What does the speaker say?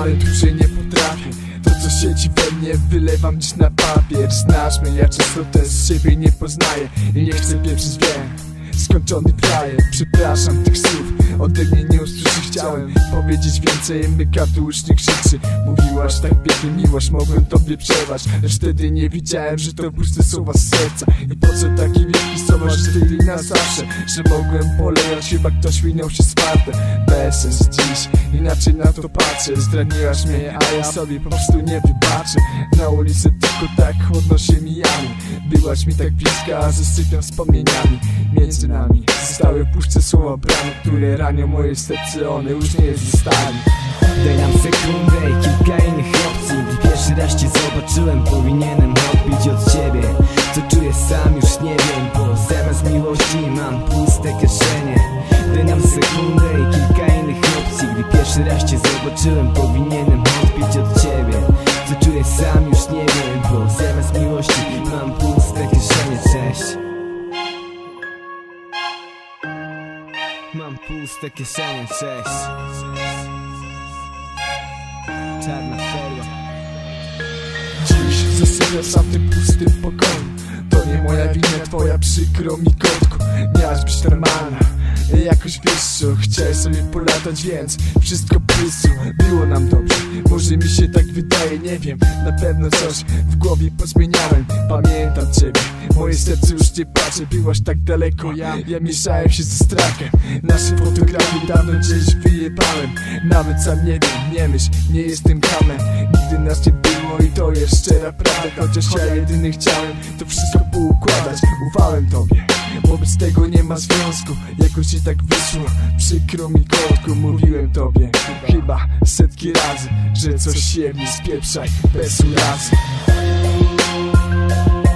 ale dłużej nie potrafię. To co siedzi we mnie wylewam dziś na papier. Znasz mnie, ja często też siebie nie poznaję i nie chcę pieprzyć, wiem, skończony frajer. Przepraszam tych słów, ode mnie nie usłyszy. Chciałem powiedzieć więcej, myka tu ucznik krzyczy. Mówiłaś tak pięknie miłość, mogłem tobie przerwać, lecz wtedy nie widziałem, że to puste słowa z serca. I po co taki wielki słowa, że wtedy na zawsze, że mogłem polejać, chyba ktoś minął się swarte. Bez sens dziś, inaczej na to patrzę. Zdradziłaś mnie, a ja sobie po prostu nie wybaczę. Na ulicy tylko tak chłodno się mijamy. Byłaś mi tak bliska, a zasypiam wspomnieniami. Między nami zostały puste słowa bramy, które ranią moje serce, one już nie zostali. Daj nam sekundę i kilka innych opcji. Gdy pierwszy raz cię zobaczyłem, powinienem odbić od ciebie. Co czuję sam już nie wiem, bo zamiast miłości mam puste kieszenie. Daj nam sekundę i kilka innych opcji. Gdy pierwszy raz cię zobaczyłem, powinienem odbić od ciebie. Co czuję sam już nie wiem, bo zamiast miłości mam puste kieszenie. Cześć. Mam puste kieszenie, cześć. Czarna perła. Dziś zasypiam sam w tym pustym pokoju. To nie moja wina, twoja, przykro mi kotku. Miałaś być normalna, jakoś wiesz co, chciałeś sobie polatać, więc wszystko prysło. Było nam dobrze, może mi się tak wydaje, nie wiem. Na pewno coś w głowie pozmieniałem. Pamiętam ciebie, moje serce już nie patrzę. Byłaś tak daleko, ja mieszałem się ze strachem. Nasze fotografie dawno gdzieś wyjebałem. Nawet sam nie wiem, nie myśl, nie jestem kamem. Nigdy nas nie było i to jest szczera prawda. Chociaż ja jedyny chciałem to wszystko poukładać. Ufałem tobie, wobec tego nie ma związku. Jakoś ci tak wyszło, przykro mi kotku. Mówiłem tobie chyba setki razy, że coś się w mnie spieprzaj bez urazy.